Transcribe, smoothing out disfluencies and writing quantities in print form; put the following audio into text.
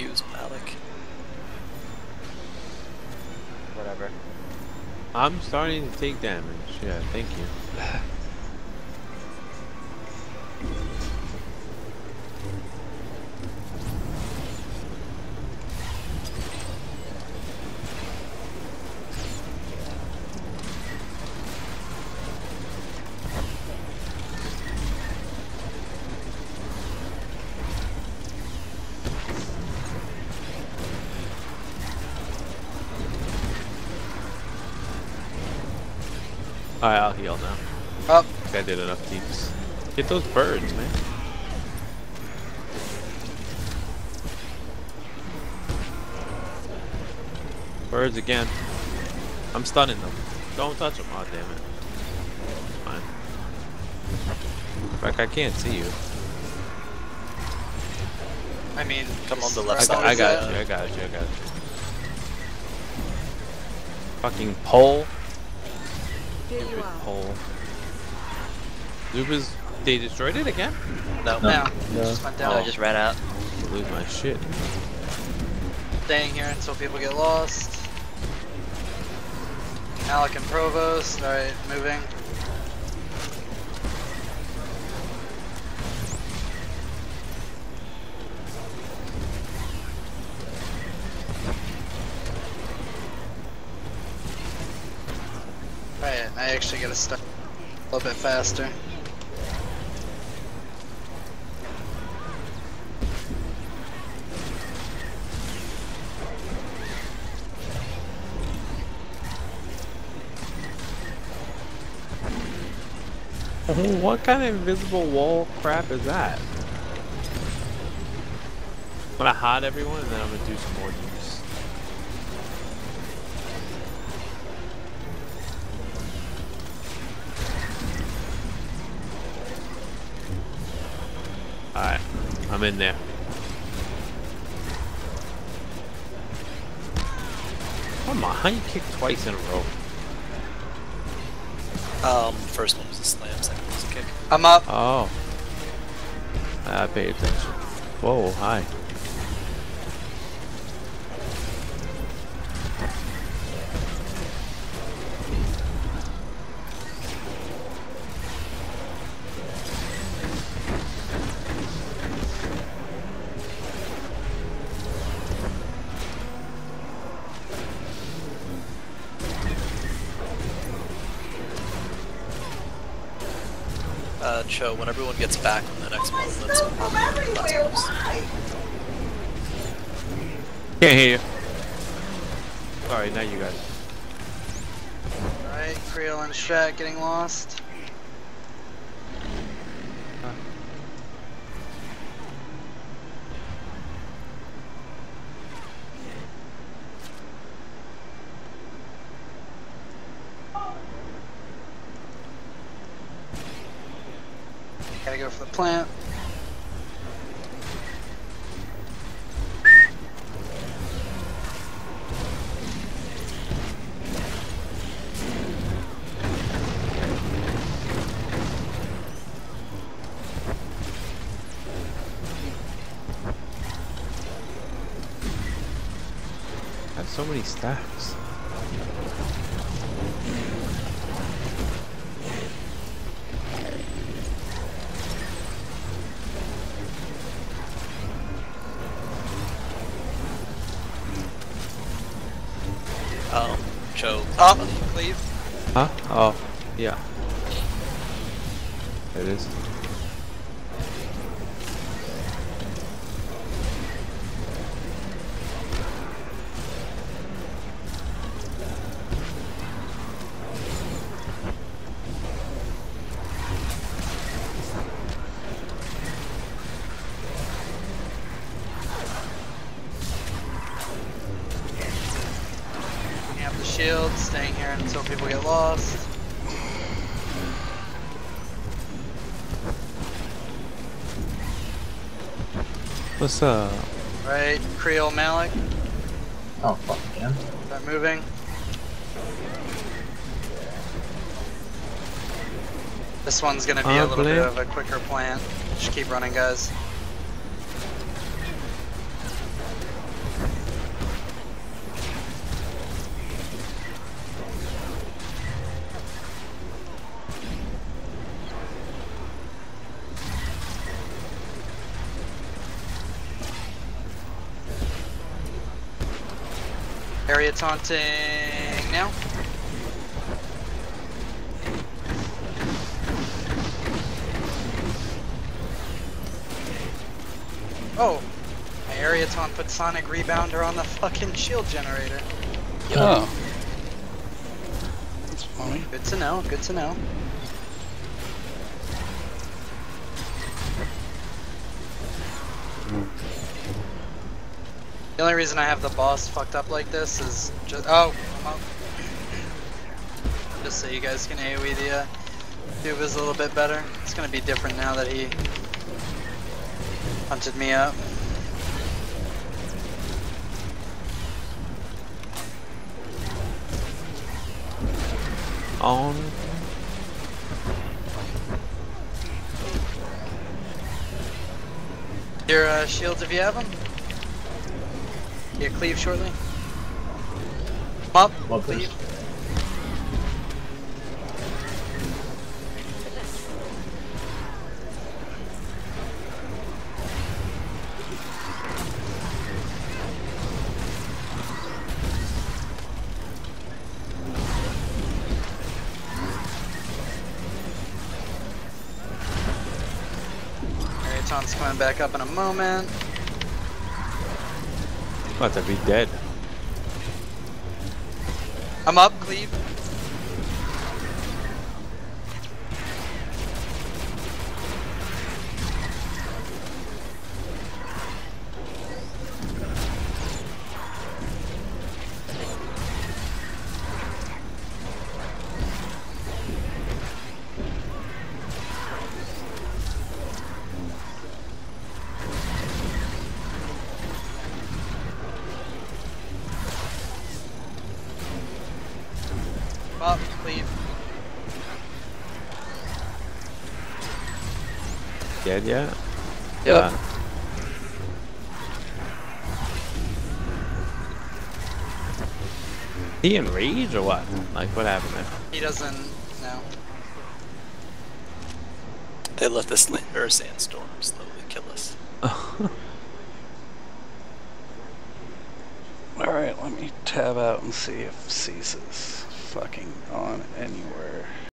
use Malik. Whatever. I'm starting to take damage. Yeah, thank you. Alright, I'll heal now. Up. I did enough deeps. Get those birds, man. Birds again. I'm stunning them. Don't touch them. Oh, damn it. Fine. Like, I can't see you. I mean, Come on the left side. I got you. I got you. I got you. Fucking pole. Stupid pole. Zuba's. They destroyed it again? No. No. Just went down. I just ran out. I lose my shit. Staying here until people get lost. Alec and Provost. Alright, moving. Alright, I actually gotta start a little bit faster. What kind of invisible wall crap is that? I'm gonna hide everyone and then I'm gonna do some more use. Alright, I'm in there. Come on, how you kick twice in a row? First one was a slam, second was a kick. I'm up. Oh. I pay attention. Whoa, hi. Cho, when everyone gets back on the next one, let's last post. Can't hear you. Sorry, now you guys. Alright, Creel and Shat getting lost. Gotta go for the plant. I have so many stacks. Cho. Up, leave. Huh? Oh, yeah. There it is. Shield, staying here until people get lost. What's up? Right, Creel, Malik. Oh, fuck, man. Start moving. This one's gonna be a little bit of a quicker plant. Just keep running, guys. Area taunting now. Oh, my area taunt put Sonic Rebounder on the fucking shield generator. Oh. That's funny. Good to know, good to know. The only reason I have the boss fucked up like this is just— oh, I'm up. Just so you guys can AoE the Dubas a little bit better. It's gonna be different now that he hunted me up. On. Your shields if you have them. Get cleave shortly. Up, Well, cleave. Marathon's coming back up in a moment. About to be dead. I'm up, cleave. Up, cleave. Dead yet? Yep. He in rage or what? Like what happened there? He doesn't know. They let this or sandstorm slowly kill us. Alright, let me tab out and see if Cease is fucking on anywhere.